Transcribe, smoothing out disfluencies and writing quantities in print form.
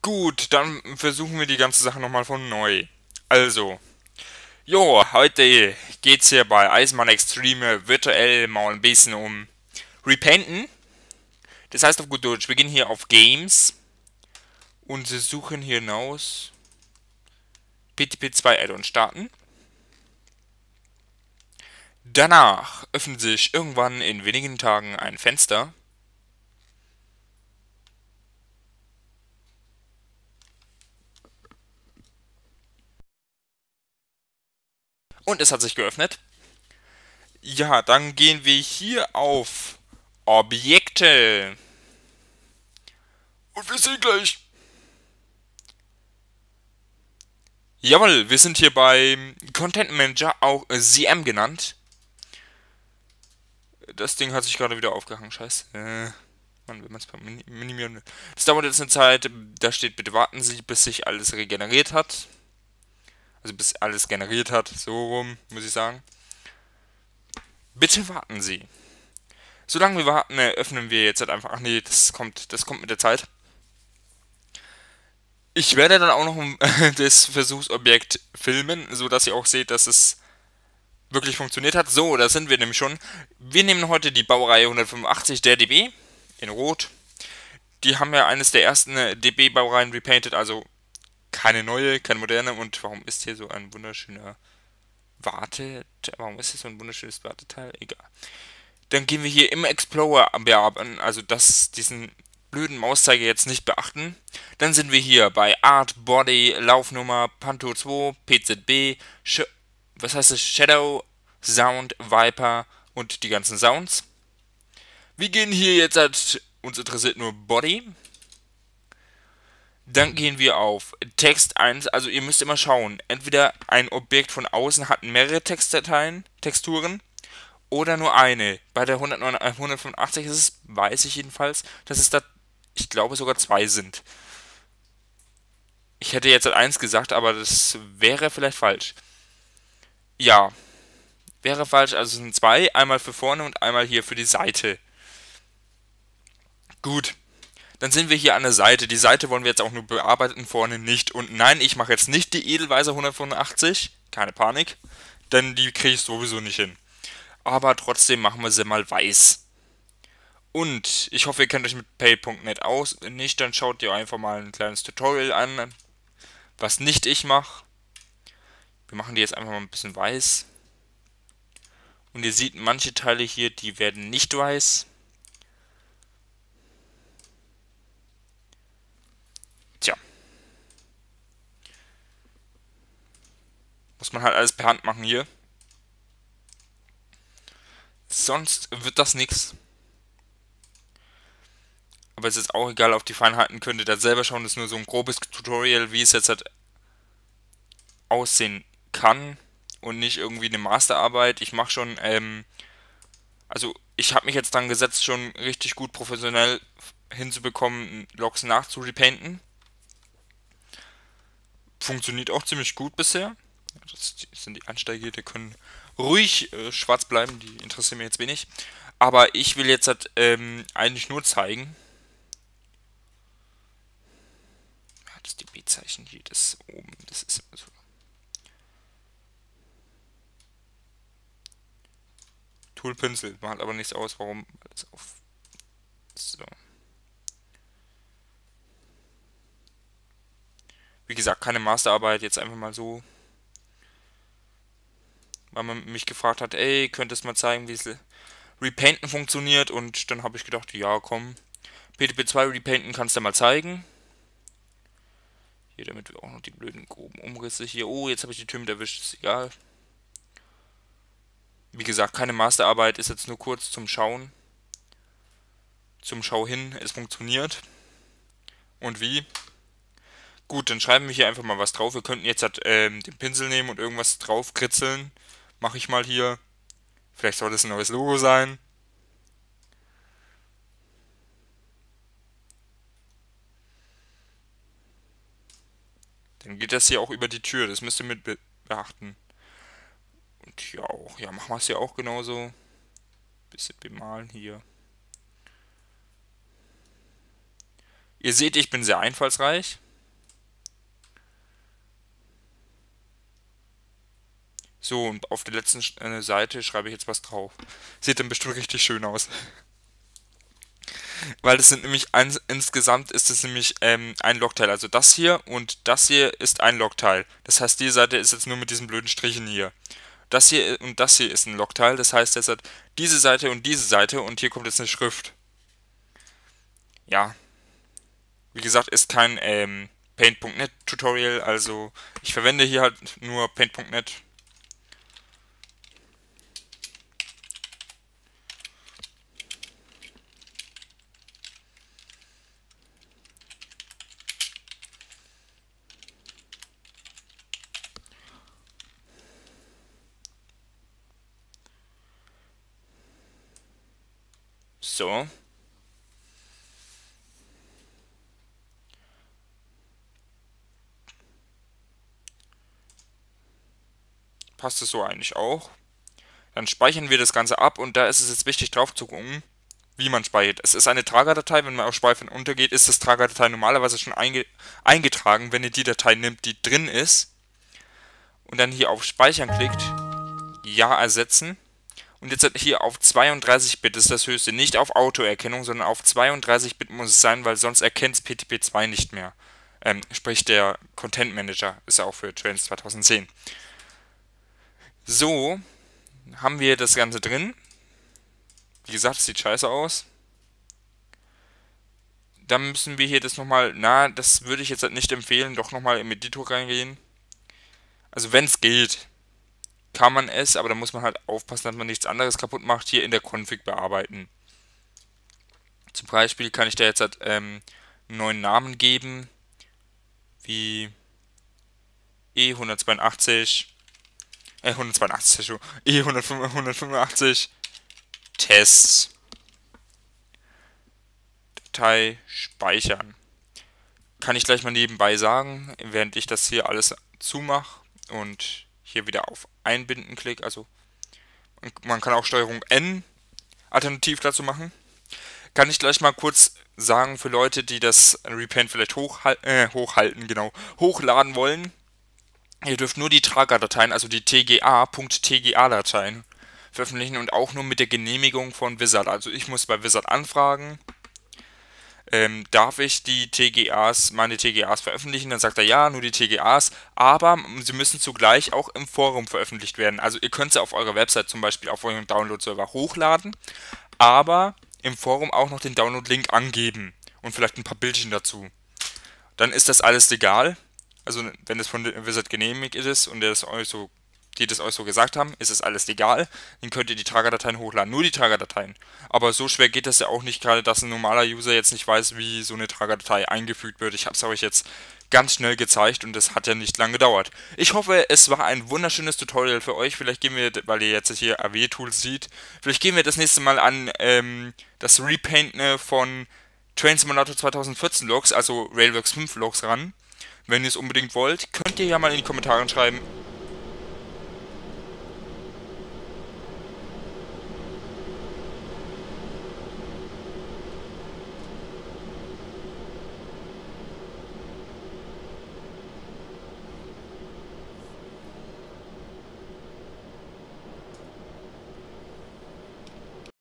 Gut, dann versuchen wir die ganze Sache nochmal von neu. Also, jo, heute geht's hier bei Eisenbahn Extreme virtuell mal ein bisschen um Repainten. Das heißt auf gut Deutsch, wir gehen hier auf Games und sie suchen hier hinaus PTP2 Add-on starten. Danach öffnet sich irgendwann in wenigen Tagen ein Fenster. Und es hat sich geöffnet. Ja, dann gehen wir hier auf Objekte. Und wir sehen gleich. Jawohl, wir sind hier beim Content Manager, auch CM genannt. Das Ding hat sich gerade wieder aufgehangen, scheiße. Mann, wenn man es minimieren will. Es dauert jetzt eine Zeit, da steht, bitte warten Sie, bis sich alles regeneriert hat. Also bis alles generiert hat, so rum, muss ich sagen. Bitte warten Sie. Solange wir warten, öffnen wir jetzt halt einfach. Ach nee, das kommt mit der Zeit. Ich werde dann auch noch das Versuchsobjekt filmen, so dass ihr auch seht, dass es wirklich funktioniert hat. So, da sind wir nämlich schon. Wir nehmen heute die Baureihe 185 der DB in Rot. Die haben ja eines der ersten DB-Baureihen repainted, also keine neue, keine moderne. Und warum ist hier so ein wunderschöner Warum ist hier so ein wunderschönes Warteteil? Egal. Dann gehen wir hier im Explorer bearbeiten, also diesen blöden Mauszeiger jetzt nicht beachten. Dann sind wir hier bei Art, Body, Laufnummer, Panto 2, PZB, was heißt das? Shadow, Sound, Viper und die ganzen Sounds. Wir gehen hier jetzt uns interessiert nur Body. Dann gehen wir auf Text 1, also ihr müsst immer schauen, entweder ein Objekt von außen hat mehrere Textdateien, Texturen, oder nur eine. Bei der 185 ist es, weiß ich jedenfalls, dass es da, ich glaube, sogar zwei sind. Ich hätte jetzt eins gesagt, aber das wäre vielleicht falsch. Ja, wäre falsch, also es sind zwei, einmal für vorne und einmal hier für die Seite. Gut, dann sind wir hier an der Seite. Die Seite wollen wir jetzt auch nur bearbeiten, vorne nicht. Und nein, ich mache jetzt nicht die Edelweiser 185, keine Panik, denn die kriege ich sowieso nicht hin. Aber trotzdem machen wir sie mal weiß. Und ich hoffe, ihr kennt euch mit Pay.net aus. Wenn nicht, dann schaut ihr einfach mal ein kleines Tutorial an, was nicht ich mache. Wir machen die jetzt einfach mal ein bisschen weiß. Und ihr seht, manche Teile hier, die werden nicht weiß. Tja. Muss man halt alles per Hand machen hier. Sonst wird das nichts. Aber es ist auch egal, auf die Feinheiten könnt ihr da selber schauen. Das ist nur so ein grobes Tutorial, wie es jetzt halt aussehen kann. Und nicht irgendwie eine Masterarbeit. Ich mache schon, also ich habe mich jetzt dran gesetzt, schon richtig gut professionell hinzubekommen, Loks nachzurepainten. Funktioniert auch ziemlich gut bisher. Das sind die Einsteiger, die können ruhig schwarz bleiben, die interessieren mich jetzt wenig. Aber ich will jetzt halt, eigentlich nur zeigen. Ja, das DB-Zeichen hier, das oben, das ist immer so. Toolpinsel macht aber nichts aus, warum? Alles auf. So. Wie gesagt, keine Masterarbeit, jetzt einfach mal so. Weil man mich gefragt hat, ey, könntest du mal zeigen, wie es Repainten funktioniert? Und dann habe ich gedacht, ja, komm, PTP2 Repainten kannst du mal zeigen. Hier, damit wir auch noch die blöden groben Umrisse hier. Oh, jetzt habe ich die Tür mit erwischt, ist egal. Wie gesagt, keine Masterarbeit, ist jetzt nur kurz zum Schauen. Zum Schau hin, es funktioniert. Und wie? Gut, dann schreiben wir hier einfach mal was drauf. Wir könnten jetzt halt, den Pinsel nehmen und irgendwas drauf kritzeln. Mache ich mal hier. Vielleicht soll das ein neues Logo sein. Dann geht das hier auch über die Tür. Das müsst ihr mit beachten. Und hier auch. Ja, machen wir es hier auch genauso. Bisschen bemalen hier. Ihr seht, ich bin sehr einfallsreich. So, und auf der letzten Seite schreibe ich jetzt was drauf. Sieht dann bestimmt richtig schön aus. Weil das sind nämlich, insgesamt ist es nämlich ein Logteil. Also das hier und das hier ist ein Logteil. Das heißt, die Seite ist jetzt nur mit diesen blöden Strichen hier. Das hier und das hier ist ein Logteil. Das heißt, es hat diese Seite und hier kommt jetzt eine Schrift. Ja, wie gesagt, ist kein Paint.net Tutorial. Also ich verwende hier halt nur Paint.net. So. Passt es so eigentlich auch. Dann speichern wir das Ganze ab und da ist es jetzt wichtig drauf zu gucken, wie man speichert. Es ist eine Tragerdatei, wenn man auf Speichern untergeht, ist das Tragerdatei normalerweise schon eingetragen, wenn ihr die Datei nimmt, die drin ist und dann hier auf Speichern klickt, Ja ersetzen und jetzt hier auf 32-Bit ist das höchste, nicht auf Autoerkennung, sondern auf 32-Bit muss es sein, weil sonst erkennt es PTP2 nicht mehr. Sprich der Content Manager ist ja auch für Trails 2010. So, haben wir das Ganze drin. Wie gesagt, es sieht scheiße aus. Dann müssen wir hier das nochmal, das würde ich jetzt halt nicht empfehlen, doch nochmal im Editor reingehen. Also wenn es geht, kann man es, aber da muss man halt aufpassen, dass man nichts anderes kaputt macht, hier in der Config bearbeiten. Zum Beispiel kann ich da jetzt halt einen neuen Namen geben, wie E182, E185 Tests. Datei speichern. Kann ich gleich mal nebenbei sagen, während ich das hier alles zumache und hier wieder auf Einbinden klicke. Also man kann auch Steuerung N alternativ dazu machen. Kann ich gleich mal kurz sagen für Leute, die das Repaint vielleicht hochladen wollen. Ihr dürft nur die Trager-Dateien, also die tga.tga-Dateien veröffentlichen und auch nur mit der Genehmigung von Wizard. Also ich muss bei Wizard anfragen, darf ich meine TGAs veröffentlichen? Dann sagt er, ja, nur die TGAs, aber sie müssen zugleich auch im Forum veröffentlicht werden. Also ihr könnt sie auf eurer Website zum Beispiel auf eurem Download-Server hochladen, aber im Forum auch noch den Download-Link angeben und vielleicht ein paar Bildchen dazu. Dann ist das alles legal. Also wenn es von Wizard genehmigt ist und die das euch so gesagt haben, ist es alles legal. Dann könnt ihr die Tragerdateien hochladen. Nur die Tragerdateien. Aber so schwer geht das ja auch nicht, gerade dass ein normaler User jetzt nicht weiß, wie so eine Tragerdatei eingefügt wird. Ich habe es euch jetzt ganz schnell gezeigt und das hat ja nicht lange gedauert. Ich hoffe, es war ein wunderschönes Tutorial für euch. Vielleicht gehen wir, weil ihr jetzt hier AW-Tools seht, vielleicht gehen wir das nächste Mal an das Repaint von Train Simulator 2014 Logs, also Railworks 5 Logs ran. Wenn ihr es unbedingt wollt, könnt ihr ja mal in die Kommentare schreiben,